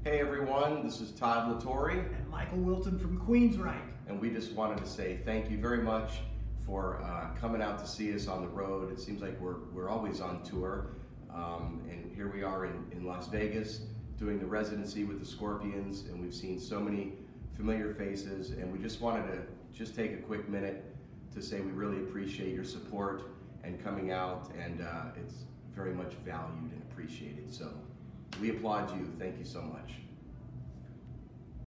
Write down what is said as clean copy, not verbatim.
Hey everyone, this is Todd Latore, And Michael Wilton from Queensryche. and we just wanted to say thank you very much for coming out to see us on the road. It seems like we're always on tour, and here we are in Las Vegas doing the residency with the Scorpions, and we've seen so many familiar faces, and we just wanted to just take a quick minute to say we really appreciate your support and coming out, and it's very much valued and appreciated. So we applaud you. Thank you so much.